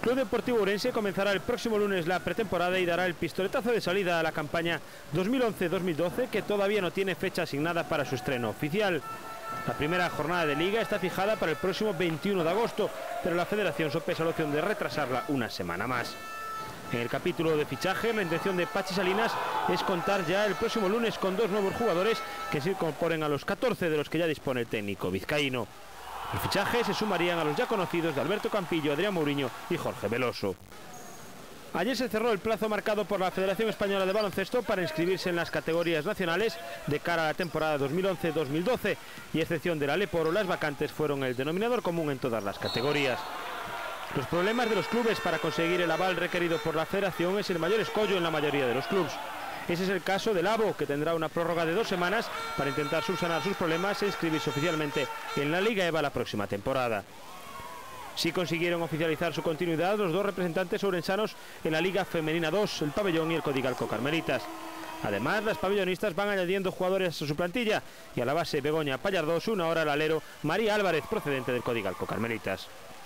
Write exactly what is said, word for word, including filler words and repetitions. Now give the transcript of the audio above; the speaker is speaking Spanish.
Club Deportivo Ourense comenzará el próximo lunes la pretemporada y dará el pistoletazo de salida a la campaña dos mil once dos mil doce, que todavía no tiene fecha asignada para su estreno oficial. La primera jornada de liga está fijada para el próximo veintiuno de agosto, pero la federación sopesa la opción de retrasarla una semana más. En el capítulo de fichaje, la intención de Pachi Salinas es contar ya el próximo lunes con dos nuevos jugadores que se incorporen a los catorce de los que ya dispone el técnico vizcaíno. Los fichajes se sumarían a los ya conocidos de Alberto Campillo, Adrián Mourinho y Jorge Veloso. Ayer se cerró el plazo marcado por la Federación Española de Baloncesto para inscribirse en las categorías nacionales de cara a la temporada dos mil once dos mil doce, y a excepción de la Leporo, las vacantes fueron el denominador común en todas las categorías. Los problemas de los clubes para conseguir el aval requerido por la Federación es el mayor escollo en la mayoría de los clubes. Ese es el caso del Abo, que tendrá una prórroga de dos semanas para intentar subsanar sus problemas e inscribirse oficialmente en la Liga EVA la próxima temporada. Sí consiguieron oficializar su continuidad los dos representantes ourensanos en la Liga Femenina dos, el Pabellón y el Codigalco Carmelitas. Además, las pabellonistas van añadiendo jugadores a su plantilla, y a la base Begoña Pallardó se une ahora al alero María Álvarez, procedente del Codigalco Carmelitas.